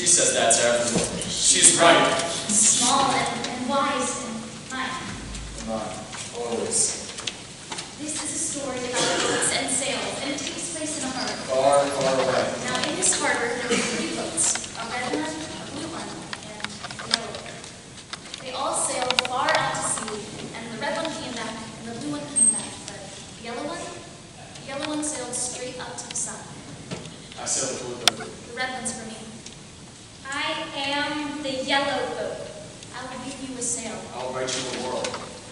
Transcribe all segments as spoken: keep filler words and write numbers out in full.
She says that to everyone. She's right. Small and, and wise and kind. Not always. This is a story about boats and sails, and it takes place in a harbor. Far, far away. Now, in this harbor, there were three boats: a red one, a blue one, and a yellow one. They all sailed far out to sea, and the red one came back, and the blue one came back, but the yellow one, the yellow one sailed straight up to the sun. I sailed the blue boat. The red one's for me. I am the yellow boat. I will give you a sail. I'll write you a world.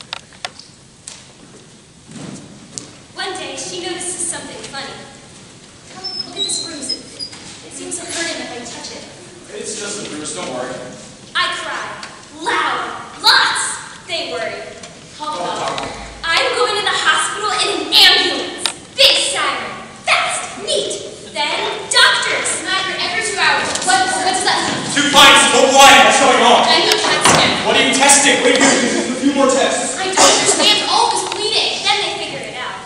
One day, she notices something funny. Come, look at this bruise. It, it seems to hurt him if I touch it. It's just a bruise, don't worry. I cry. Loud. Lots. They worry. Call the doctor. I'm going to the hospital in an ambulance. Big siren. Fast. Neat. Then, doctors. Sniper every two hours. What, what's that? Two pints of wine. What's going on? I need CAT scan. What are you testing? Wait, a few more tests. I don't understand. All was bleeding. Then they figured it out.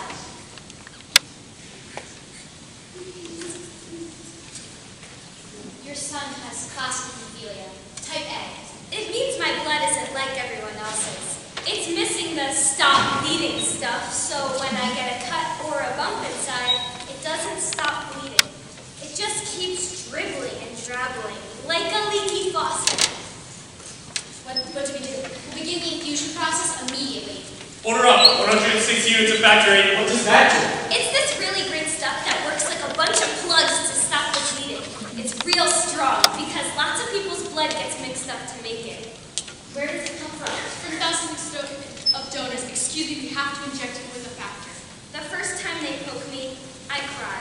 Your son has classic hemophilia, type A. It means my blood isn't like everyone else's. It's missing the stop bleeding stuff, so when I get a cut or a bump inside, it doesn't stop bleeding. It just keeps dribbling and drabbling, like a leaky faucet. What, what do we do? Begin the infusion process immediately. Order up. one hundred six units of factor eight. What does that do? It's this really green stuff that works like a bunch of plugs to stop the bleeding. It's real strong because lots of people's blood gets mixed up to make it. Where does it come from? From thousands of donors. Excuse me, we have to inject it with a factor. The first time they poke me, I cry.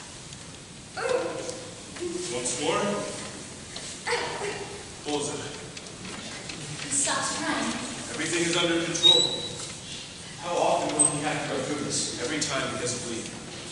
Once more. Bullseye. He stops crying. Everything is under control. How often will he have to go through this? Every time he has a bleed.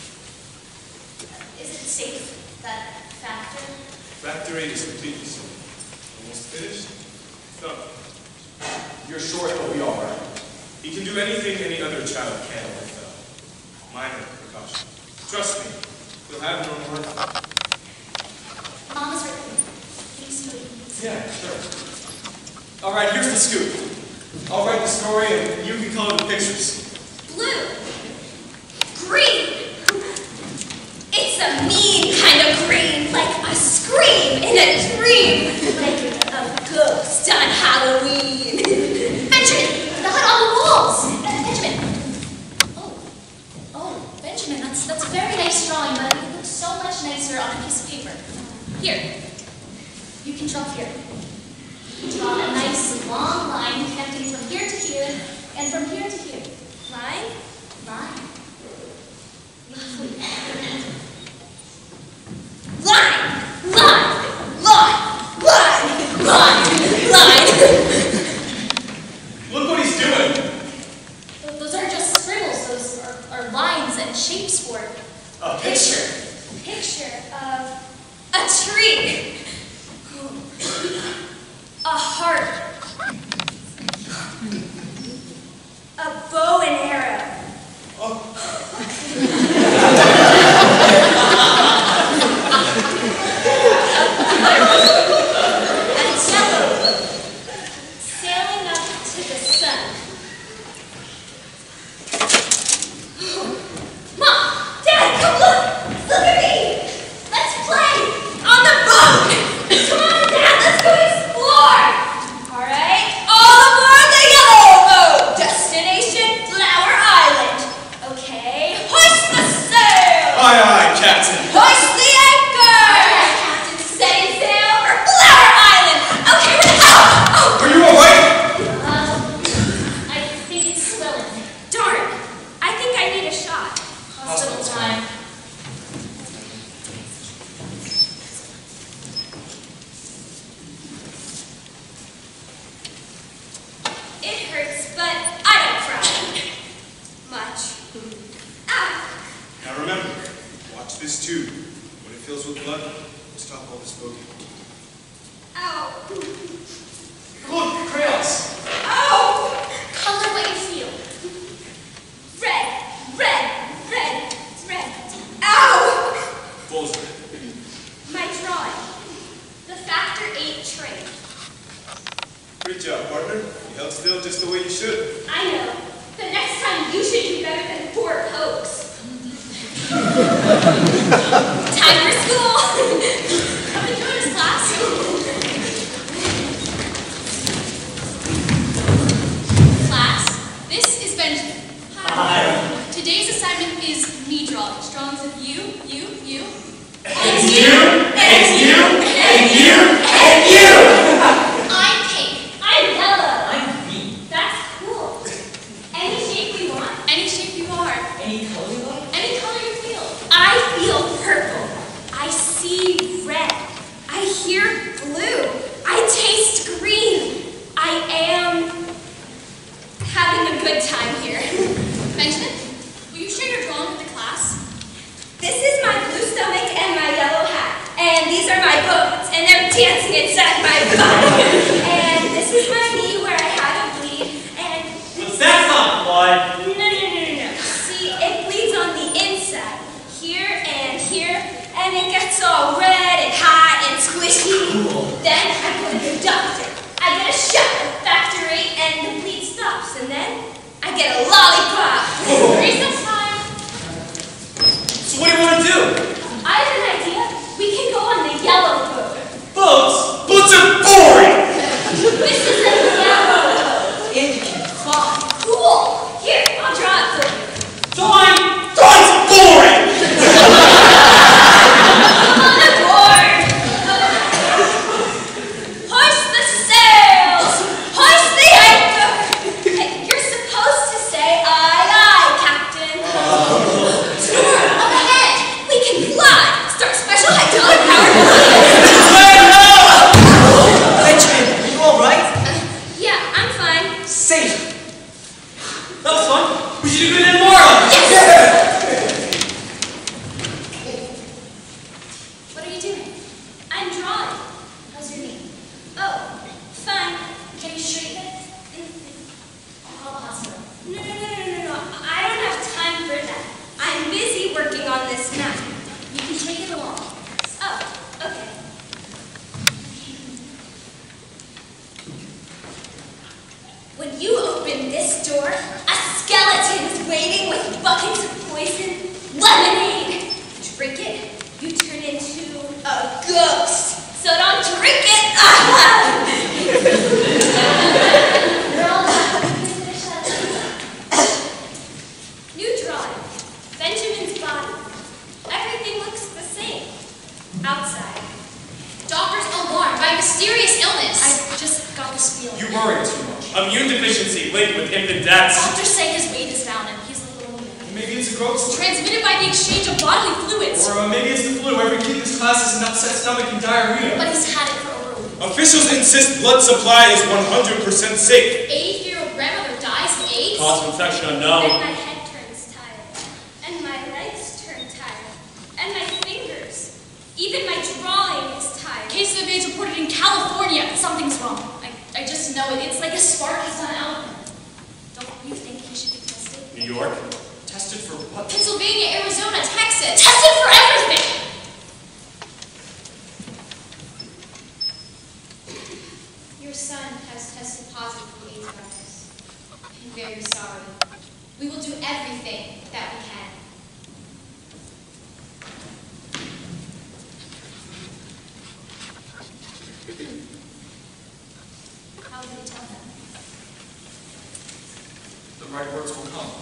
Is it safe, that factor? Factor eight is completely safe. Almost finished? No. You're sure he'll be all right? He can do anything any other child can with uh, minor precaution. Trust me, he'll have normal work. Mama's right here. Please, please. Yeah, sure. All right, here's the scoop. I'll write the story and you can color the pictures. Blue. Green. It's a mean kind of green, like a scream in a dream, like a ghost on Halloween. Benjamin, the hut on the walls. Uh, Benjamin. Oh, oh, Benjamin, that's that's a very nice drawing, but it looks so much nicer on a piece of paper. Here, you can draw here. Draw a nice long line connecting from here to here and from here to here. Line, line. Line, line, line, line, line, line. Look what he's doing. Those aren't just scribbles, those are, are lines and shapes for A picture. Picture of a tree. A heart. A bow and arrow. A yellow. Sailing up to the sun. Mom! Dad, come look! Look at me! Let's play! On the boat! Come on, Dad, let's go explore! Alright, all aboard the yellow boat! Destination, Flower Island. Okay, hoist the sail! Aye, aye, Captain. Hoist the anchor! Alright, Captain, setting sail for Flower Island! Okay, we're oh, oh. Are you all right? Uh, I think it's swelling. Darn! I think I need a shot. Hospital Hospital time. It hurts, but I don't cry. Much. Ah! Now remember, watch this tube. When it fills with blood, stop all this smoking. Ow! Look, crayons. Ow! Color what you feel. Red, red, red, red. Ow! Bullseye. My drawing. The fact eight train. Great job, partner. You held still just the way you should. I know. The next time you should do better than four pokes. Time for school. Come and join us, class. Class, this is Benjamin. Hi. Today's assignment is me drawing. Drawings of you, you, you. And you, and you, and you, and you! I'm pink. I'm yellow. I'm green. That's cool. Any shape we want. Any shape you are. Any color you like? Any color you feel. I feel purple. I see red. I hear blue. I taste green. I am having a good time here. Benjamin, will you share your drawing with the class? This is my blue stomach and my yellow hat. And these are my bones, and they're dancing inside my body. And this is my knee where I had a bleed. And What's that not blood? no, no, no, no, no. See, it bleeds on the inside, here and here, and it gets all red and hot and squishy. Cool. Then I go to the doctor. I get a shot of Factor eight, and the bleed stops. And then I get a lollipop. Recess time. So what do you want to do? I have an idea. We can go on the yellow boat. Boats? Boats are boring! This is a yellow boat. And you can fly. Cool. Here, I'll draw it for you. Drawing? Drawing's boring! Come on aboard. Hoist the sails. Hoist the anchor. Hey, you're supposed to say aye, aye, Captain. Sure, up ahead. We can fly. Start special hydraulic powered Benjamin, are you alright? Yeah, I'm fine. Safe. That was fun. We should do it tomorrow. What are you doing? I'm drawing. How's your knee? Oh, fine. Can you straighten it? I'll call the hospital. No, no, no, no, no, no. I don't have time for that. I'm busy working on this map. You can take it along. Oh, okay. When you open this door, a skeleton is waiting with buckets of poison lemonade. Drink it, you turn into a ghost. So don't drink it. You're all done. You can finish that. New drawing. Benjamin's body. Everything looks the same. Outside. Doctor's alarmed by a mysterious illness. I just got this feeling. You worry too much. Immune deficiency linked with infant deaths. Doctors say his weight is down and he's a little Maybe it's a growth spurt. transmitted by the exchange of bodily fluids. Or uh, maybe it's the flu. Every kid in this class has an upset stomach and diarrhea. But he's had it for over a week. Officials insist blood supply is one hundred percent safe. eighty-year-old grandmother dies of AIDS. Cause of infection And unknown. my head turns tired. And my legs turn tired. And my fingers. Even my drawing is tired. Case of AIDS reported in California. Something's wrong. I, I just know it. It's like a spark is on out. Don't you think he should be tested? New York. Tested for what? Pennsylvania, Arizona, Texas. Tested for everything! Your son has tested positive for the AIDS virus. I'm very sorry. We will do everything that we can. How did you tell them? The right words will come.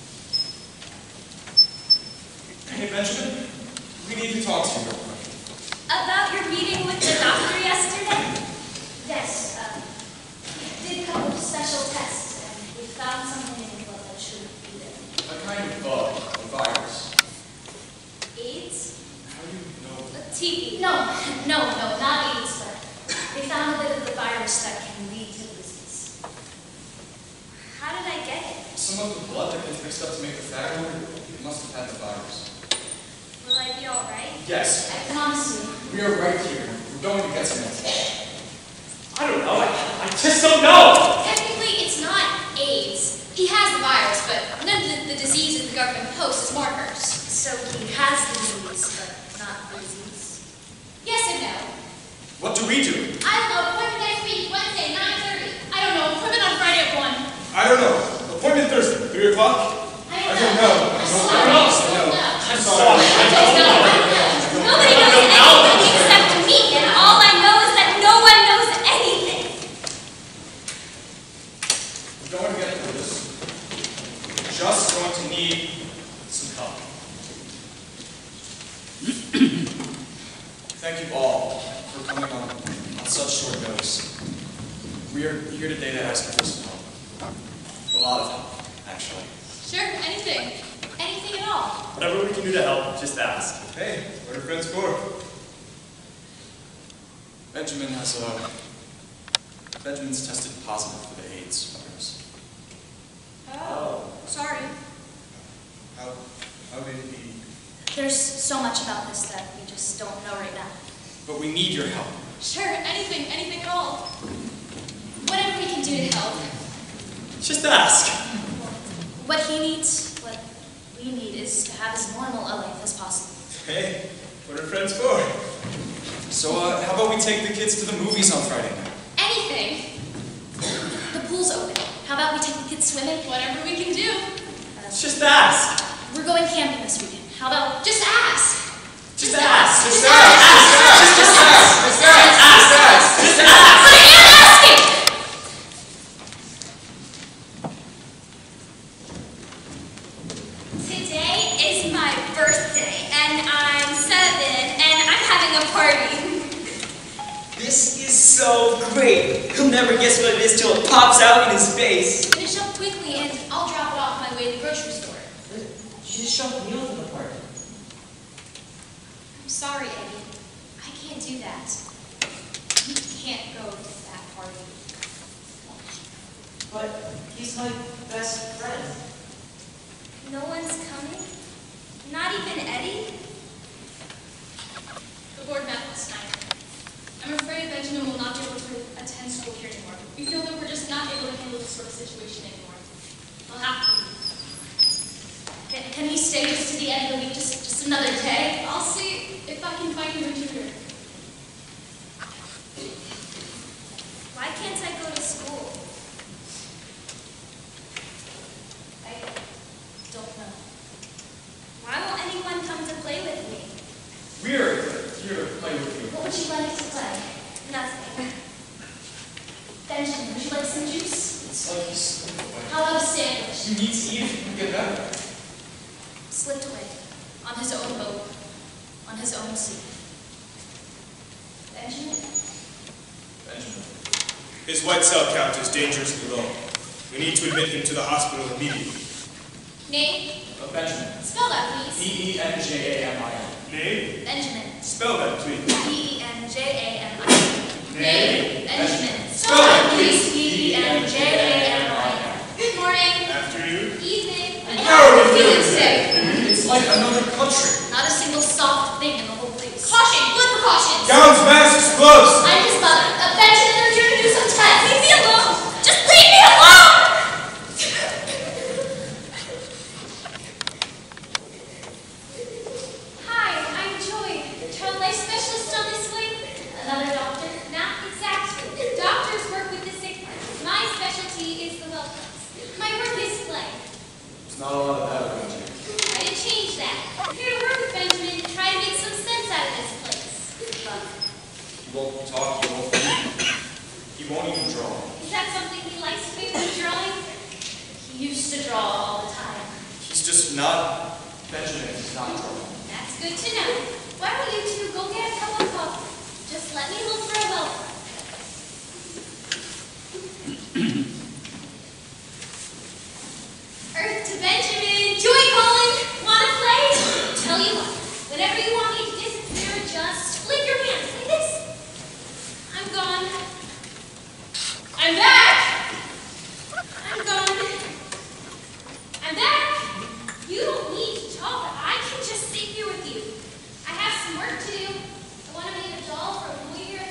Hey, Benjamin, we need to talk to you real quick. About your meeting with the doctor yesterday? Yes, uh, we did a couple of special tests, and we found something in your blood that shouldn't be there. A kind of bug, a virus. AIDS? How do you know? A T B? No, no, no, not AIDS, but they found a bit of the virus that can lead to the disease. How did I get it? Some of the blood that gets mixed up to make the fat odor, it must have had the virus. Will I be alright? Yes, I promise you. we are right here. We're going to get some answers. I don't know. I, I just don't know. Technically, it's not AIDS. He has the virus, but none of the, the diseases the government posts as markers. So he has the disease, but not the disease. Yes and no. What do we do? I don't know. Appointment next week, Wednesday, nine thirty. I don't know. Appointment on Friday at one. I don't know. Appointment Thursday, three o'clock? I I don't don't know. know. I'm I sorry. don't I know. don't know. I'm sorry. I don't know. I don't know. Nobody knows anything except me, and all I know is that no one knows anything. We're going to get through this. We're just going to need some help. Thank you all for coming on, on such short notice. We are here today to ask you for some help. A lot of help, actually. Sure, anything. Anything at all. Whatever we can do to help, just ask. Hey, what are friends for? Benjamin has a... Benjamin's tested positive for the AIDS virus. Oh. Sorry. How, how did he... There's so much about this that we just don't know right now. But we need your help. Sure, anything. Anything at all. Whatever we can do to help. Just ask. What he needs, what we need, is to have as normal a life as possible. Hey, what are friends for? So, uh, how about we take the kids to the movies on Friday night? Anything. The pool's open. How about we take the kids swimming? Whatever we can do. Uh, Just ask. we're going camping this weekend. How about Just ask. Just ask. Just ask! Just ask! Just ask! Just ask! Just ask! Just ask. I am asking! Today is my birthday, and I'm seven, and I'm having a party. This is so great. He'll never guess what it is till it pops out in his face. Finish up quickly and I'll drop it off my way to the grocery store. She just shoved meals in the party. I'm sorry, Eddie. I can't do that. You can't go to that party. But he's my best friend. No one's coming? Not even Eddie? The board met last night. I'm afraid Benjamin will not be able to attend school here anymore. We feel that we're just not able to handle this sort of situation anymore. We'll have to leave. Can, can he stay just to the end of the week, just, just another day? I'll see if I can find him a tutor. Why can't I go to school? I don't know. Why won't anyone come to play with me? We're here to play with you. What would you like to play? Nothing. Benjamin, would you like some juice? It's like you slipped away. How about a sandwich? You need to eat if you can get better. Slipped away. On his own boat. On his own sea. Benjamin? Benjamin. His white cell count is dangerously low. We need to admit him to the hospital immediately. Name? Uh, Benjamin. Spell that, please. B E N J A M I N. Name? Benjamin. Spell that, please. B E N J A M I N. Name? Benjamin. Spell that, please. B E N J A M I N. Good morning. After you. Evening. And how are you feeling doing sick? It's like another country. Not a single soft thing in the whole place. Caution! Blood precautions! Gowns, masks, gloves! I'm his mother. Uh, Benjamin, I'm here to do some tests. Leave me alone. Just leave me alone! Hi, I'm Joy, child life specialist on this wing. Another doctor? Not exactly. Doctors work with the sick. My specialty is the welcomes. My work is play. There's not a lot of that around here. Try to change that. I'm here to work with Benjamin and try to make some sense out of this place. But He won't talk, he won't think. He won't even draw. Is that something he likes to do when drawing? he used to draw all the time. He's just not Benjamin. He's not drawing. That's good to know. Why don't you two go get a cup of coffee? Just let me look for a welcome. Earth to Benjamin. Joy calling. Wanna play? Tell you what. Whenever you want me to disappear, just flick your hands like this. I'm gone. I'm back. I'm gone. I'm back. You don't need to talk. I can just sit here with you. I have some work to do. I want to make a doll for a New Year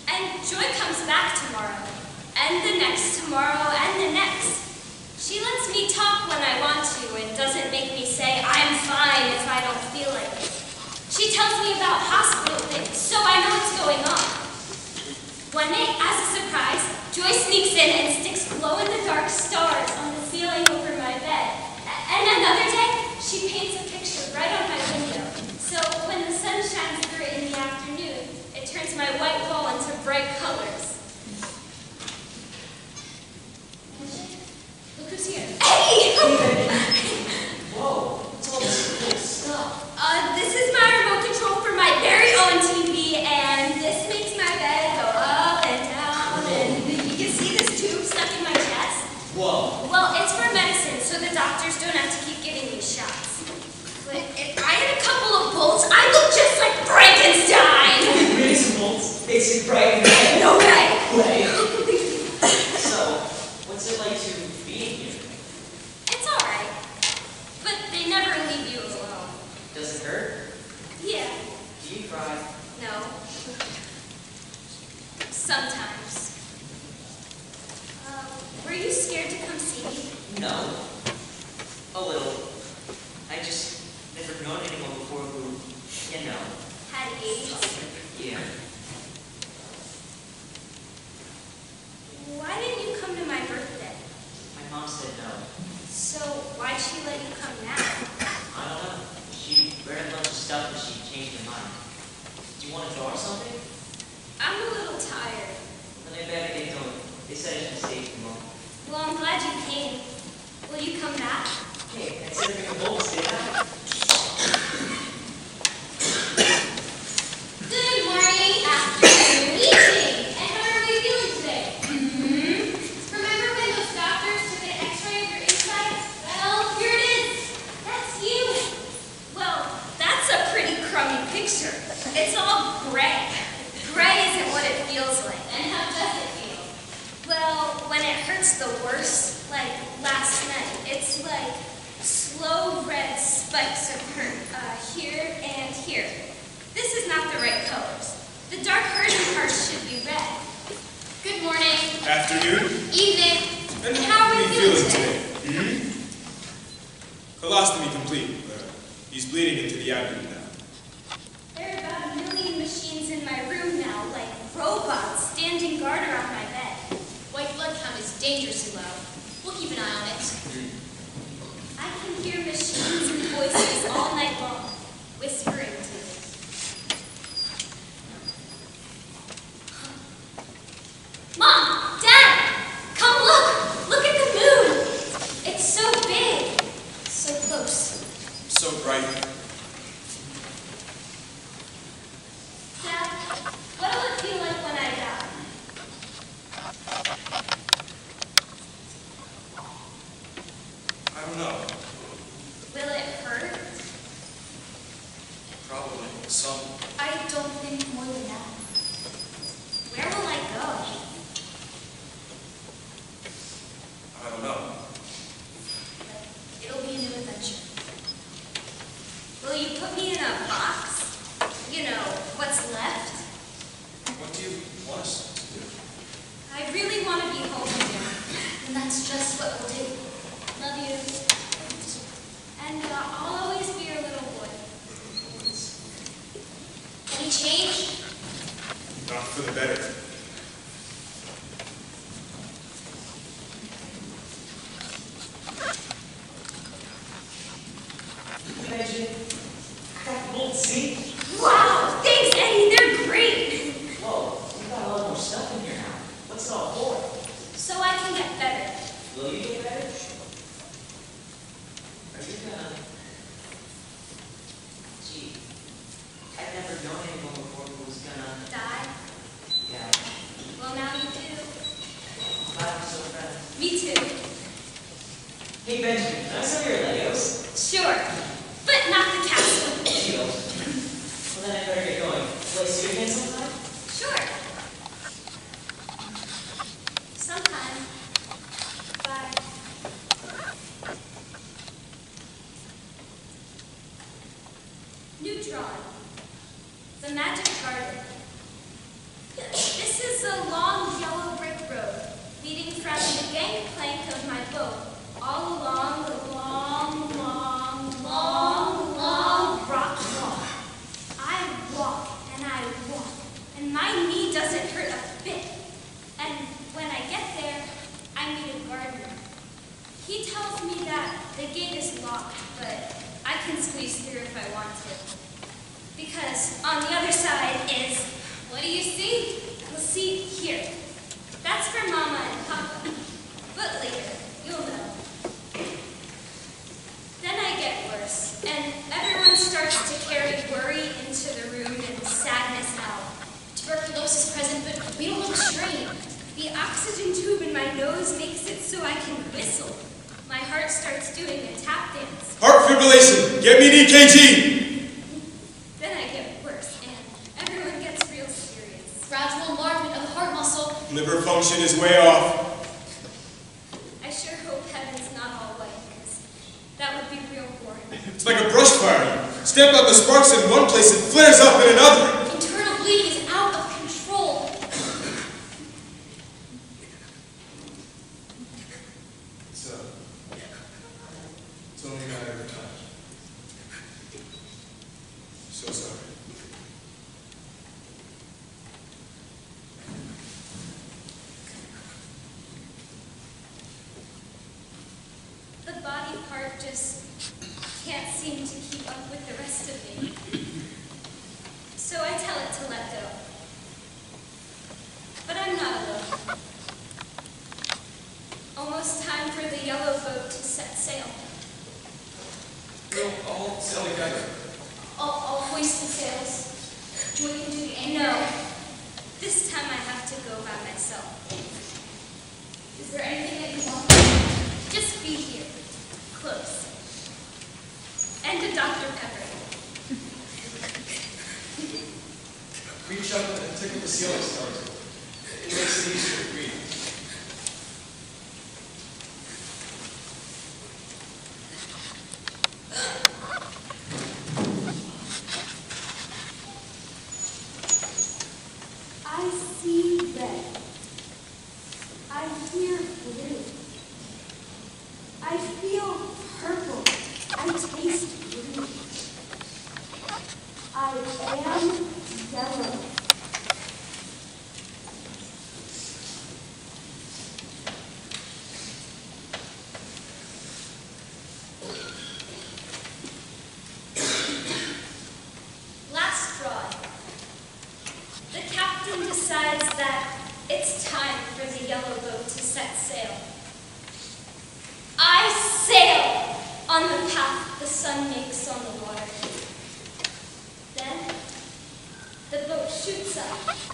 And Joy comes back tomorrow, and the next tomorrow, and the next. She lets me talk when I want to and doesn't make me say I'm fine if I don't feel like it. She tells me about hospital things, so I know what's going on. One night, as a surprise, Joy sneaks in and sticks glow-in-the-dark stars on the ceiling over my bed. And another day, she paints a picture right on my window. So when the sun shines through it in the afternoon, it turns my white wall into bright colors. Look who's here. Hey! Whoa, what's all this cool stuff? Uh, this is my remote control for my very own T V, and this makes my bed go up and down, and you can see this tube stuck in my chest. Whoa. Well, it's for medicine, so the doctors don't have to keep giving me shots. But if I had a couple of bolts, I look just like Frankenstein! Really some bolts? Makes it bright and red. No way! Way. So, what's it like to be in here? It's alright. But they never leave you alone. Does it hurt? Yeah. Do you cry? No. Sometimes. Uh, were you scared to come see me? No. A little. I just never known anyone before who, you know. Had AIDS? Yeah. Why didn't you come to my birthday? My mom said no. So why'd she let you come now? I don't know. She read a bunch of stuff and she changed her mind. Do you want to draw or something? I'm a little tired. Then I better get going. They said I should stay too long. Well, I'm glad you came. Will you come back? Hey, considering the bolts, did I? Good morning, afternoon, evening. And how are we feeling today? Mm-hmm. Remember when those doctors took an x-ray of your insides? Well, here it is. That's you. Well, that's a pretty crummy picture. It's all gray. Gray isn't what it feels like. And how does it feel? Well, when it hurts the worst, like last night, it's like slow red spikes of hurt uh, here and here. This is not the right colors. The dark hurting parts should be red. Good morning. Afternoon. Evening. And How are we we feeling today? Hmm? Colostomy complete. Uh, he's bleeding into the abdomen now. There are about a million machines in my room now, like robots standing guard around my bed. White blood count is dangerously low. We'll keep an eye on it. I can hear machines and voices all night long, whispering to me. Mom! Dad! Come look! Look at the moon! It's so big. So close. So bright. Dad, what'll it feel like when I die? I don't know. Will it hurt? Probably. Some. I don't think more than that. Where will I go? I don't know. But it'll be a new adventure. Will you put me in a box? You know, what's left? What do you want us to do? I really want to be home again. And that's just what we'll do. Love you. And uh, I'll always be your little boy. Any change? Not for the better. Imagine. I got the bolts, see? Wow! Thanks, Eddie. They're great. Whoa, we got a lot more stuff in here now. What's it all for? So I can get better. Will you get better? Are you gonna... Gee, I've never known anyone before who was gonna... Die? Yeah, Well, now you do. glad I'm so friends. Me too. Hey Benjamin, can I have some of your Legos? Sure. But not the castle. Deal. Well then I better get going. Will I see you again sometime? Sure. Sometime. Bye. New drawing. The Magic Garden. This locked, but I can squeeze through if I want to. Because on the other side is, What do you see? well, see, here. That's for Mama and Papa. But later, you'll know. Then I get worse, and everyone starts to carry worry into the room and sadness out. Tuberculosis present, but we don't know the strain. The oxygen tube in my nose makes it so I can whistle. My heart starts doing a tap dance. Heart fibrillation. Get me an E K G. Then I get worse, and everyone gets real serious. Gradual enlargement of the heart muscle. Liver function is way off. I sure hope heaven's not all white, because that would be real boring. It's like a brush fire. You stamp out the sparks in one place, it flares up in another. Internal bleeding is out of control. It's, uh, it's only a matter of time. So sorry. The body part just can't seem to keep up with the rest of me. So I tell it to let go. But I'm not alone. Almost time for the yellow boat to set sail. We'll all sail together. I'll, I'll hoist the sails. Joy can do the anchor. No, this time I have to go by myself. Is there anything that you want? Just be here, close. And a Doctor Pepper. Reach up and tickle the ceiling stars. It makes it easier to breathe. I see red. I hear blue. I feel purple. I taste green. I am yellow. Last straw. The captain decides that it's time for the yellow boat to set sail. I sail on the path the sun makes on the water. Then the boat shoots up